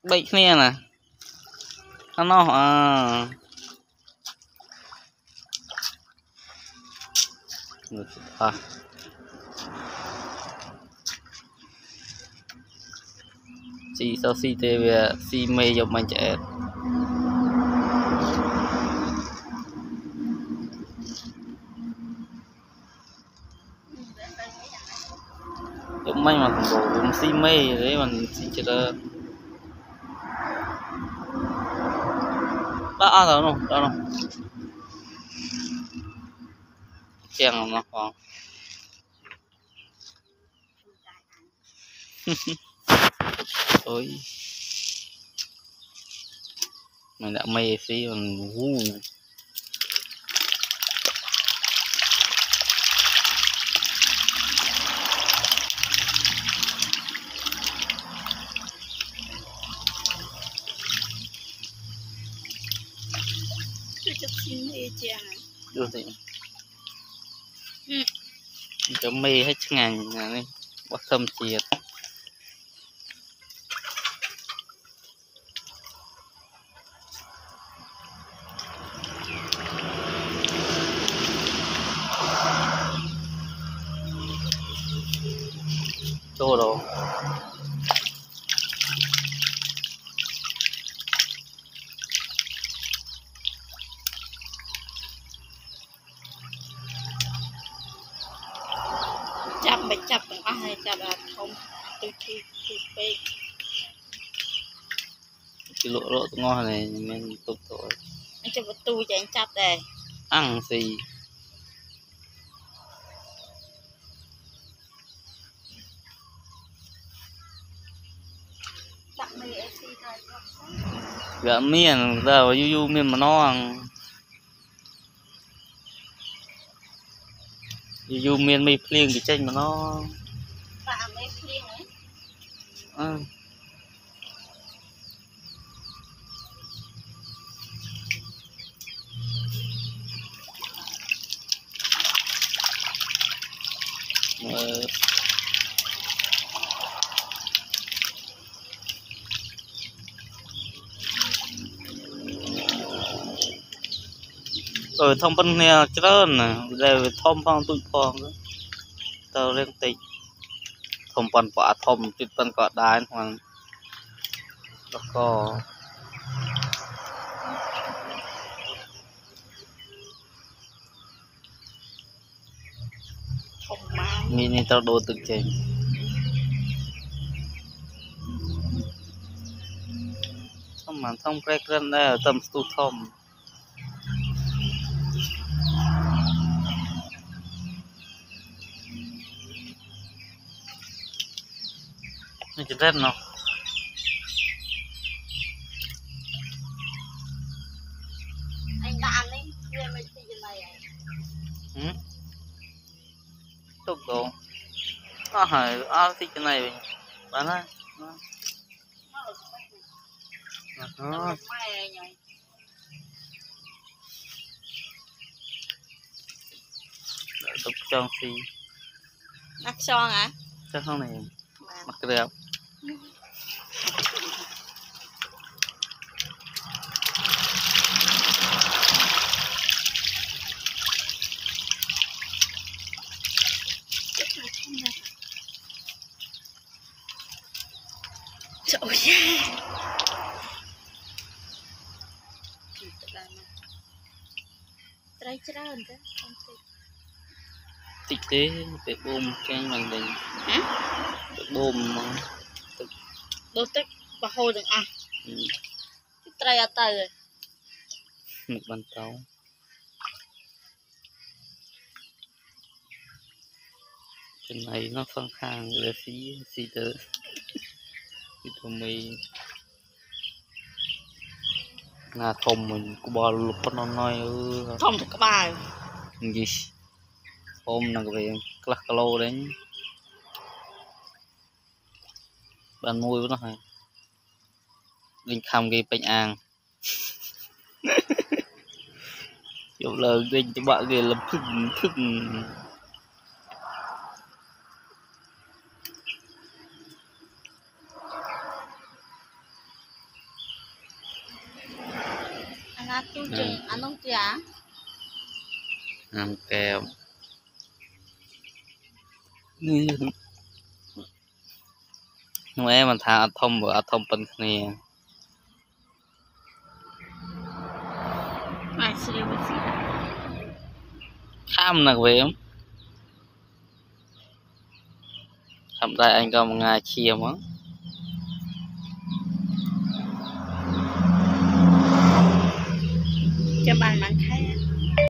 Bậy nè nè nó si sao si tê về si mê dọc mình chạy dọc mình mà cũng si mê đấy mình si chết đó rồi đó chèn nó còn ôi mình đã mê xí mình được thì cho mê hết ngàn này bắt thâm chiết chỗ đó chập bạch chập bằng ai chập là không từ bê cái lỗ ngon này mình tục thôi anh chập vật tu cho anh chập đây ăn gì gạo miên giờ yu miên mà nó ăn yu miên mì phliêng thì chênh mà nó rồi thông bên nè trơn nè rồi thông phong tụi phong đó tao lên tịch thông phần quả thông tụi phần quả đá hoàng đó có mini tao đồ tự chèn thông màn thông cái chân đây ở tầm stu thông nó chỉ rất nó anh đàn đi về mấy cái này tục đồ hỏi thì cái này bán á đó tục cho xì nắp son hả chắc không này mặc đẹp trời ơi trai trơn thế tịch tế để bơm cái bằng đình để bơm đôi tích và hồi đừng ăn trai ở tay rồi một bàn tàu cái này nó phân khang là xí tớ thì tụi mình là thông mình có bao lục nó nói thông thì các bài gì hôm nào về class lô đến bạn nuôi của nó hay linh khăm cái bệnh an kiểu lời linh cho bạn kia là phừng ណាទូចឹងអានោះទីអា kèo nhưng mà em mình thà thông vừa thông bên này អាចស្រីវិសី khám nè về em thầm đây anh có một ngày chia mà ចាំបានខែ